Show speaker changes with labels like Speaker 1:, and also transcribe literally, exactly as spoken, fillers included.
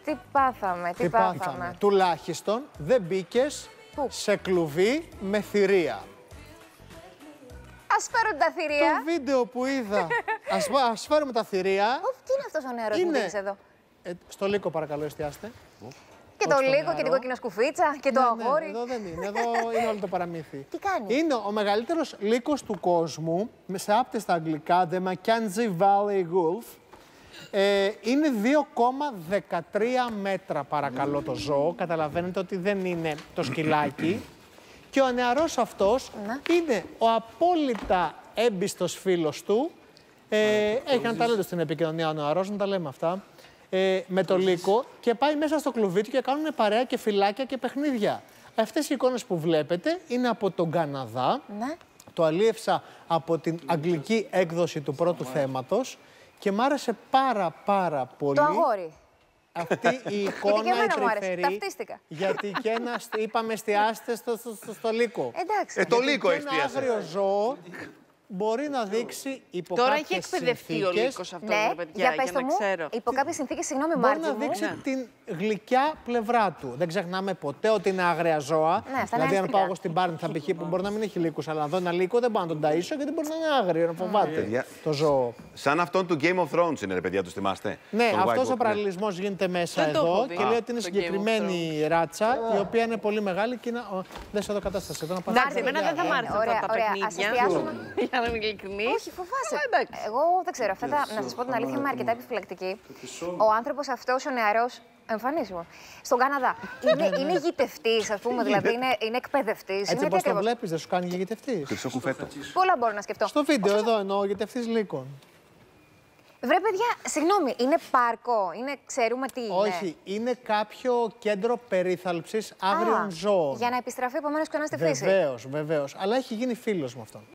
Speaker 1: Τι πάθαμε, τι,
Speaker 2: Τι
Speaker 1: πάθαμε.
Speaker 2: πάθαμε. Τουλάχιστον δεν μπήκες σε κλουβί με θηρία.
Speaker 1: Ας φέρουν τα θηρία.
Speaker 2: Το βίντεο που είδα, ας, ας φέρουμε τα θηρία.
Speaker 1: Ουφ, τι είναι αυτός ο νεαρός που δείχνεις εδώ.
Speaker 2: Ε, στο λύκο παρακαλώ εστιάστε.
Speaker 1: Και το λίγο και την κόκκινο σκουφίτσα και το
Speaker 2: ναι,
Speaker 1: αγόρι.
Speaker 2: Ναι, εδώ δεν είναι, εδώ είναι όλο το παραμύθι.
Speaker 1: Τι κάνει?
Speaker 2: Είναι ο μεγαλύτερος λύκος του κόσμου, σε άπτες στα αγγλικά, The Mackenzie Valley Wolf. Ε, είναι δύο κόμμα δεκατρία μέτρα παρακαλώ το ζώο, καταλαβαίνετε ότι δεν είναι το σκυλάκι. Και ο νεαρός αυτός ναι. είναι ο απόλυτα έμπιστος φίλος του. Ε, έχει ένα ταλέντο στην επικοινωνία ο νεαρός, να τα λέμε αυτά. Ε, με το λύκο και πάει μέσα στο κλουβί του και κάνουν παρέα και φυλάκια και παιχνίδια. Αυτές οι εικόνες που βλέπετε είναι από τον Καναδά. Ναι. Το αλίευσα από την αγγλική έκδοση του πρώτου θέματος και μ' άρεσε πάρα πάρα πολύ.
Speaker 1: Το αγόρι.
Speaker 2: Αυτή η εικόνα η τρυφερή,
Speaker 1: ταυτίστηκα.
Speaker 2: γιατί και ένα, είπαμε εστιάστε στο, στο, στο, στο λύκο.
Speaker 1: Εντάξει.
Speaker 3: Ε, το λύκο εστίασε.
Speaker 2: Ένα άγριο ζώο μπορεί να δείξει υπό
Speaker 4: Τώρα
Speaker 2: κάποιες
Speaker 4: έχει εκπαιδευτεί
Speaker 2: συνθήκες,
Speaker 4: ο λύκος αυτό,
Speaker 1: ναι,
Speaker 4: ρε παιδιά,
Speaker 1: για,
Speaker 4: για,
Speaker 1: πες
Speaker 4: να
Speaker 1: το μου,
Speaker 4: ξέρω.
Speaker 1: υπό κάποιες συνθήκες, συγγνώμη
Speaker 2: μπορεί
Speaker 1: Μάρτιν
Speaker 2: να
Speaker 1: μου.
Speaker 2: δείξει
Speaker 4: ναι.
Speaker 2: την γλυκιά πλευρά του. Δεν ξεχνάμε ποτέ ότι είναι άγρια ζώα.
Speaker 1: Ναι, αυτά
Speaker 2: δηλαδή,
Speaker 1: είναι
Speaker 2: αν πάω εγώ στην Πάρνη, θα πει που μπορεί να μην έχει λύκους, αλλά εδώ ένα λύκο δεν μπορώ να τον ταΐσω γιατί μπορεί να είναι άγριο, να φοβάται
Speaker 3: Yeah.
Speaker 2: το ζώο.
Speaker 3: Σαν αυτόν του Game of Thrones είναι, ρε παιδιά, του θυμάστε.
Speaker 2: Ναι,
Speaker 3: Τον
Speaker 2: αυτός
Speaker 3: White
Speaker 2: ο
Speaker 3: Walker.
Speaker 2: παραλληλισμός γίνεται μέσα
Speaker 4: Δεν το
Speaker 2: εδώ
Speaker 4: έχω δει.
Speaker 2: και λέει ότι είναι
Speaker 4: Το Game of
Speaker 2: συγκεκριμένη ράτσα, η οποία είναι πολύ μεγάλη και είναι. Δες εδώ κατάσταση. Εδώ να πας.
Speaker 4: Εντάξει, εμένα δεν θα μ' άρεσαν
Speaker 1: Ωραία,
Speaker 4: αυτά τα
Speaker 1: ωραία.
Speaker 4: παιχνίδια.
Speaker 1: Ας εστιάσουμε.
Speaker 4: Για να είμαι ειλικρινής.
Speaker 1: Όχι, φοβάσαι.
Speaker 4: Ε, εντάξει.
Speaker 1: Εγώ δεν ξέρω. Αυτά τα, να σας πω την αλήθεια, είμαι αρκετά επιφυλακτική. Ο άνθρωπος αυτός, ο νεαρός, εμφανίσιμο. Στον Καναδά. Είναι, είναι γητευτής, ας πούμε, δηλαδή είναι, είναι εκπαιδευτής.
Speaker 2: Έτσι όπως το βλέπεις, δεν σου κάνει γητευτής.
Speaker 3: Χρυσό κουφέτο.
Speaker 1: Πολλά μπορώ να σκεφτώ.
Speaker 2: Στο βίντεο εδώ εννοώ γητευτής λύκων.
Speaker 1: Βρε, παιδιά, συγγνώμη, είναι πάρκο, είναι, ξέρουμε τι είναι.
Speaker 2: Όχι, είναι κάποιο κέντρο περίθαλψης άγριων ζώων.
Speaker 1: Για να επιστραφεί επομένως ξανά στη φύση.
Speaker 2: Βεβαίως, βεβαίως. Αλλά έχει γίνει φίλος με αυτόν.